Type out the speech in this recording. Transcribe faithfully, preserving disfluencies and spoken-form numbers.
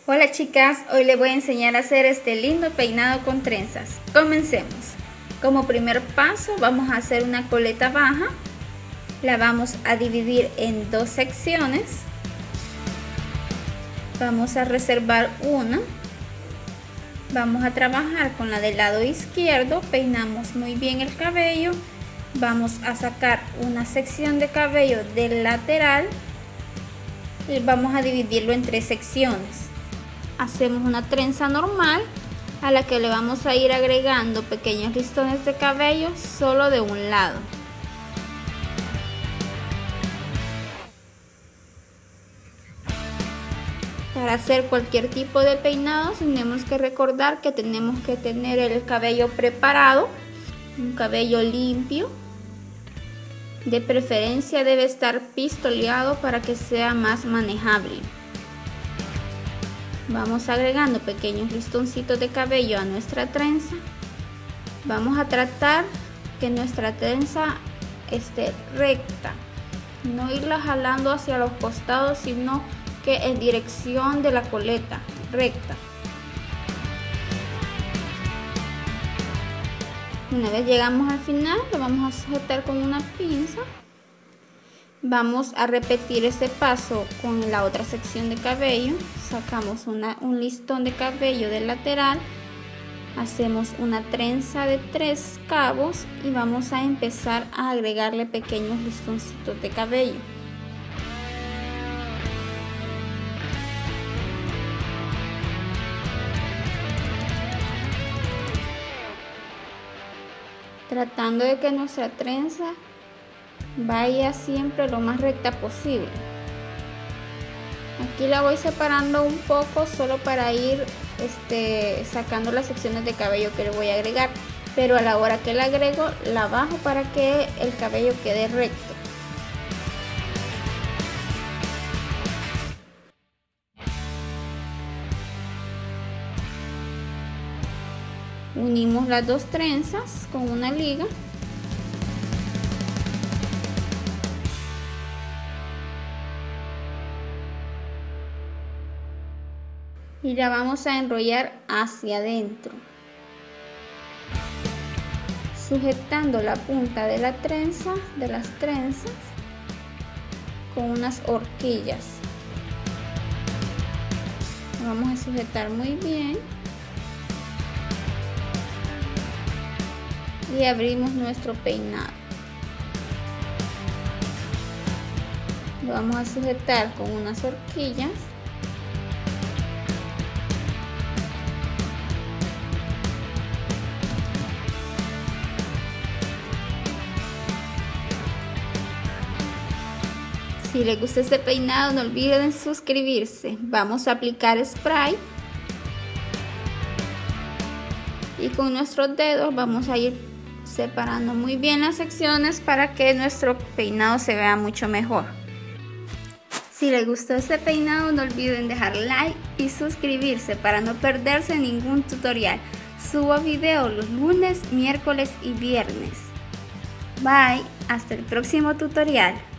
Hola chicas, hoy les voy a enseñar a hacer este lindo peinado con trenzas. Comencemos. Como primer paso vamos a hacer una coleta baja. La vamos a dividir en dos secciones. Vamos a reservar una. Vamos a trabajar con la del lado izquierdo. Peinamos muy bien el cabello. Vamos a sacar una sección de cabello del lateral y vamos a dividirlo en tres secciones. Hacemos una trenza normal a la que le vamos a ir agregando pequeños listones de cabello solo de un lado. Para hacer cualquier tipo de peinado tenemos que recordar que tenemos que tener el cabello preparado, un cabello limpio. De preferencia debe estar pistoleado para que sea más manejable. Vamos agregando pequeños listoncitos de cabello a nuestra trenza. Vamos a tratar que nuestra trenza esté recta, no irla jalando hacia los costados, sino que en dirección de la coleta, recta. Una vez llegamos al final, lo vamos a sujetar con una pinza. Vamos a repetir este paso con la otra sección de cabello. Sacamos una, un listón de cabello del lateral. Hacemos una trenza de tres cabos y vamos a empezar a agregarle pequeños listoncitos de cabello. Tratando de que nuestra trenza vaya siempre lo más recta posible. Aquí la voy separando un poco solo para ir este, sacando las secciones de cabello que le voy a agregar, pero a la hora que la agrego la bajo para que el cabello quede recto. Unimos las dos trenzas con una liga. Y la vamos a enrollar hacia adentro, sujetando la punta de la trenza, de las trenzas, con unas horquillas. La vamos a sujetar muy bien. Y abrimos nuestro peinado. Lo vamos a sujetar con unas horquillas. Si les gusta este peinado, no olviden suscribirse. Vamos a aplicar spray. Y con nuestros dedos vamos a ir separando muy bien las secciones para que nuestro peinado se vea mucho mejor. Si les gustó este peinado, no olviden dejar like y suscribirse para no perderse ningún tutorial. Subo video los lunes, miércoles y viernes. Bye, hasta el próximo tutorial.